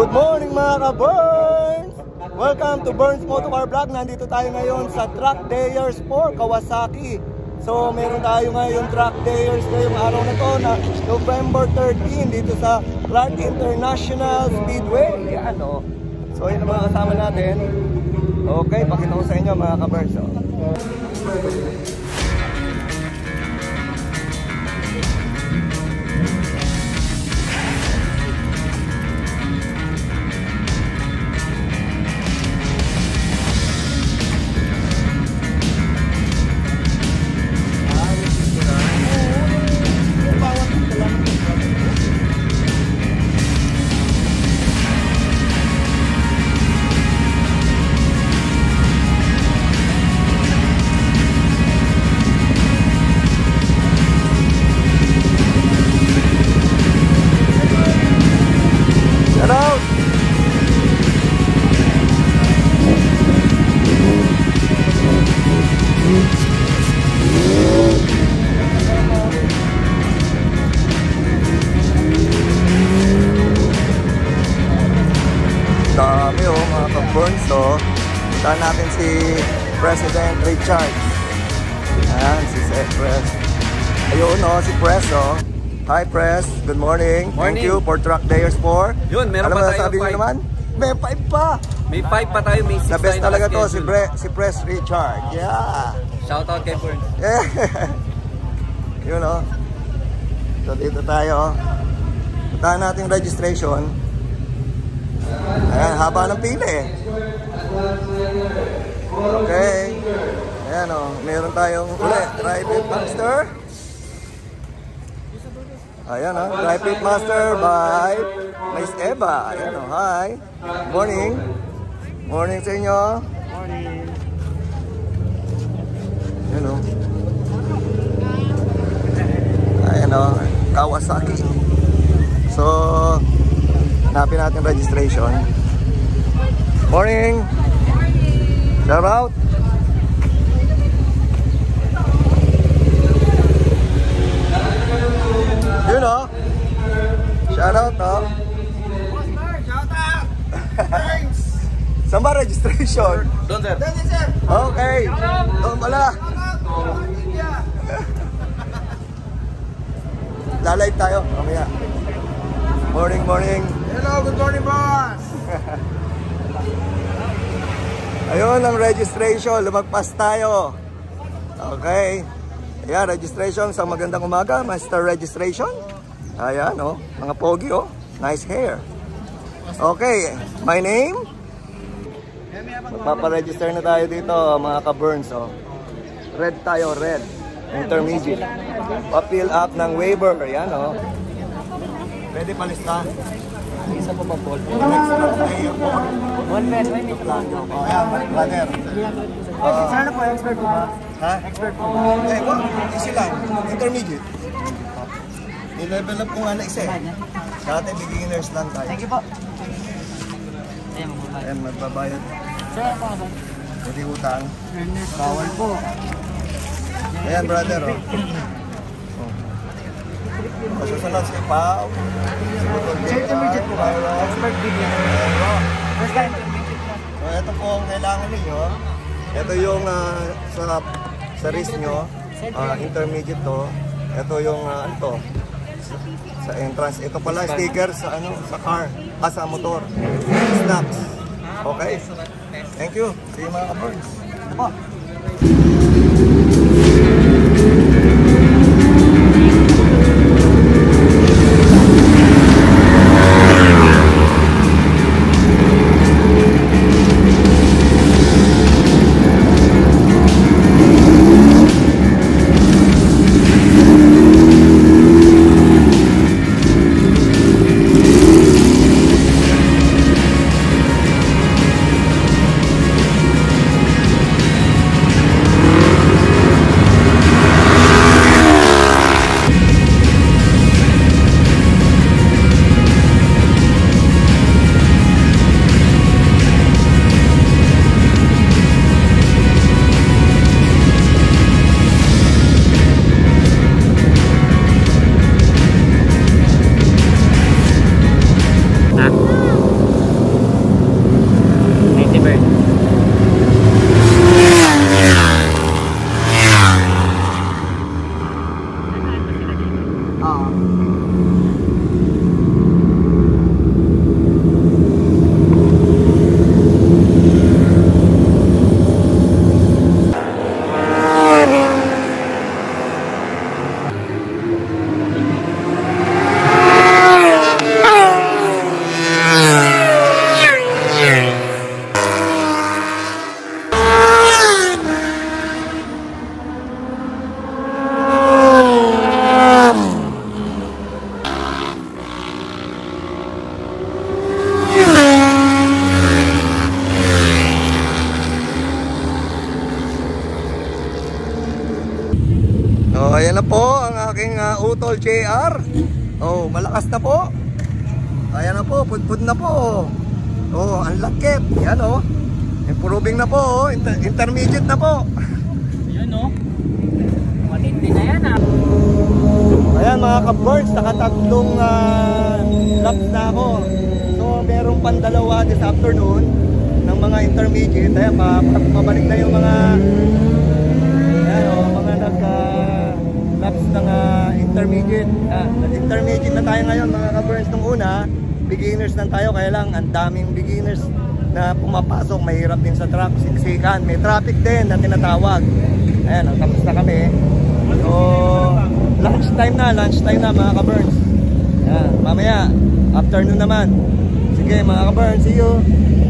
Good morning mga ka-Burns! Welcome to Burns Motocar Vlog. Nandito tayo ngayon sa Track Days for Kawasaki. So meron tayo ngayon Track Days ngayong araw na to na November 13 dito sa Clark International Speedway. Yan o. So yun ang mga kasama natin. Okay, pakita ko sa inyo mga ka-Burns. Dami o mga ka-Burns o. Saan natin si President Richard. Ayan, si Press. Ayun o, si Press o. Hi Press, good morning. Thank you for Track Days 4. Yun, meron pa tayo 5. Naman? May 5 pa. May 5 pa tayo, may 6 The best talaga to, si Press Richard. Yeah. Shout out kay Burns. Yeah. Yun o. So dito tayo. Puntahan natin registration. Ayan, haba ng pili. Okay. Ayan o, meron tayong ulit Dry Fit Master. Ayan o, Dry Fit Master by Miss Eva. Ayan o, hi. Morning. Morning sa inyo. Morning. Ayan o. Ayan o, Kawasaki. So hanapin natin registration. Morning! Shout out! Yun o! Shout out o! Shout out! Thanks! Saan ba registration? Doon sir. Doon sir! Okay! Doon pala! Lalive tayo mamaya. Morning, morning! Hello, good morning boss! Ayun ang registration, lumagpas tayo. Okay. Ayan, registration sa magandang umaga, master registration. Ayan, oh, mga pogi, oh. Nice hair. Okay, my name. Magpaparegister na tayo dito, mga ka-Burns, oh. Red tayo, red. Intermediate. Pa-fill up ng waiver, ayan, oh. Pwede palista. Isa po ba po? One pen, may plan. Oh, yeah, brother. Sana po, expert po ba? Ha? Expert po ba? Eh, well, easy lang. Intermediate. I-level up ko nga na isa eh. Dati beginners lang tayo. Thank you po. Ayan, magbabayad. Sir, ano po ba? Hindi utang. Bawal po. Ayan, brother, oh. Masusunod si Pao. Sir, intermediate po ba? Expert beginner. First time. So, ito po ang kailangan ninyo. Ito yung sa wrist nyo. Intermediate to. Ito yung ito. Sa entrance. Ito pala sticker sa sa car. Sa motor. Snaps. Okay. Thank you. See you mga ka-Burns. Ito po. Brutal JR. Oh, malakas na po. Ayan na po, pudpud na po. Oh, ang lakit. Yan oh. Improving na po, intermediate na po. Yun o. Matindi na yan ah. Ayan mga ka-birds, nakatatlong laps na ako. So merong pandalawa this afternoon ng mga intermediate. Ayan, mabalik na yung mga mga nag-laps ng intermediate. Nag-intermediate na tayo ngayon mga ka-birds. Nung una, beginners lang tayo, kaya lang ang daming beginners na pumapasok, mahirap din sa track, siksikan, may traffic din na tinatawag. Ayan, tapos na kami. So, lunchtime na mga ka-burns. Ayan, mamaya, afternoon naman. Sige mga ka-burns, see you.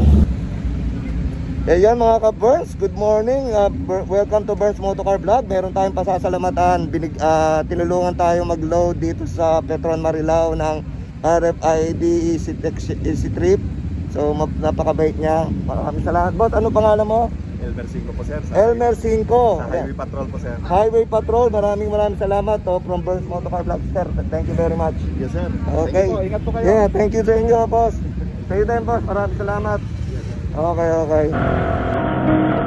Ayan mga ka-burns, good morning. Welcome to Burns Motocar Vlog. Meron tayong pasasalamatan. Tinulungan tayo mag-load dito sa Petron Marilao ng RFID Easy Trip. So napakabait niya. Maraming salamat. Boss, ano pangalan mo? Elmer 5 po sir. Elmer 5. Sa Highway Patrol po sir. Highway Patrol. Maraming salamat from Burns Motocar Vlog, sir. Thank you very much. Yes sir. Okay. Thank you po. Ingat po kayo. Yeah, thank you sa inyo, boss. Sa iyo din, boss. Maraming salamat. Okay.